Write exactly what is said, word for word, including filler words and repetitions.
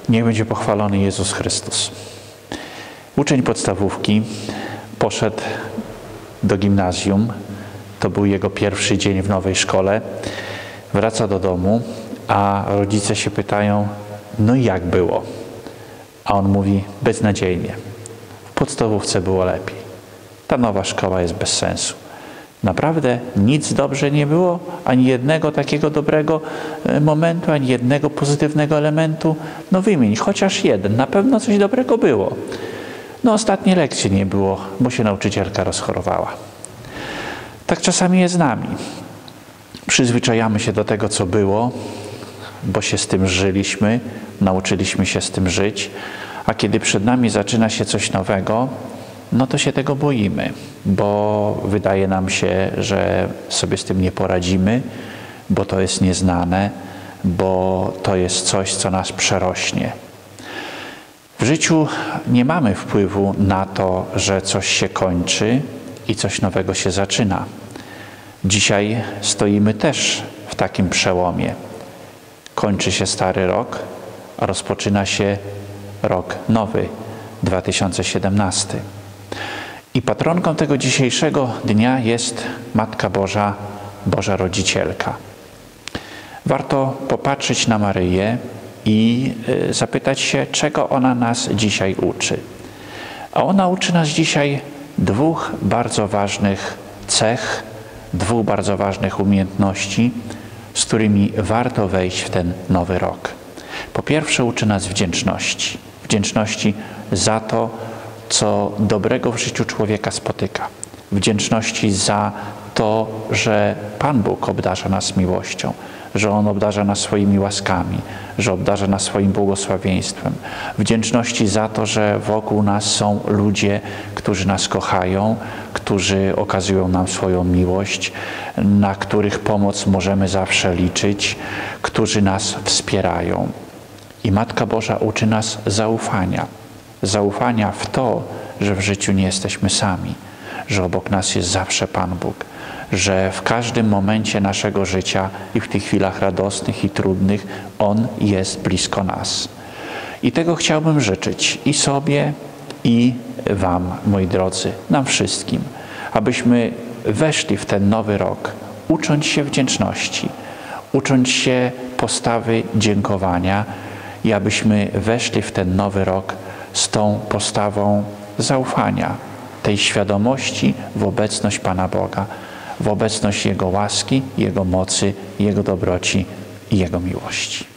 Niech będzie pochwalony Jezus Chrystus. Uczeń podstawówki poszedł do gimnazjum. To był jego pierwszy dzień w nowej szkole. Wraca do domu, a rodzice się pytają, no i jak było? A on mówi, beznadziejnie. W podstawówce było lepiej. Ta nowa szkoła jest bez sensu. Naprawdę nic dobrze nie było? Ani jednego takiego dobrego momentu, ani jednego pozytywnego elementu? No wymień, chociaż jeden. Na pewno coś dobrego było. No ostatnie lekcje nie było, bo się nauczycielka rozchorowała. Tak czasami jest z nami. Przyzwyczajamy się do tego, co było, bo się z tym żyliśmy, nauczyliśmy się z tym żyć, a kiedy przed nami zaczyna się coś nowego, no to się tego boimy, bo wydaje nam się, że sobie z tym nie poradzimy, bo to jest nieznane, bo to jest coś, co nas przerośnie. W życiu nie mamy wpływu na to, że coś się kończy i coś nowego się zaczyna. Dzisiaj stoimy też w takim przełomie. Kończy się stary rok, a rozpoczyna się rok nowy, dwa tysiące siedemnasty. I patronką tego dzisiejszego dnia jest Matka Boża, Boża Rodzicielka. Warto popatrzeć na Maryję i zapytać się, czego ona nas dzisiaj uczy. A ona uczy nas dzisiaj dwóch bardzo ważnych cech, dwóch bardzo ważnych umiejętności, z którymi warto wejść w ten nowy rok. Po pierwsze uczy nas wdzięczności. Wdzięczności za to, co dobrego w życiu człowieka spotyka. Wdzięczności za to, że Pan Bóg obdarza nas miłością, że On obdarza nas swoimi łaskami, że obdarza nas swoim błogosławieństwem. Wdzięczności za to, że wokół nas są ludzie, którzy nas kochają, którzy okazują nam swoją miłość, na których pomoc możemy zawsze liczyć, którzy nas wspierają. I Matka Boża uczy nas zaufania. Zaufania w to, że w życiu nie jesteśmy sami, że obok nas jest zawsze Pan Bóg, że w każdym momencie naszego życia i w tych chwilach radosnych i trudnych On jest blisko nas. I tego chciałbym życzyć i sobie, i Wam, moi drodzy, nam wszystkim, abyśmy weszli w ten nowy rok, ucząc się wdzięczności, ucząc się postawy dziękowania i abyśmy weszli w ten nowy rok z tą postawą zaufania, tej świadomości w obecność Pana Boga, w obecność Jego łaski, Jego mocy, Jego dobroci i Jego miłości.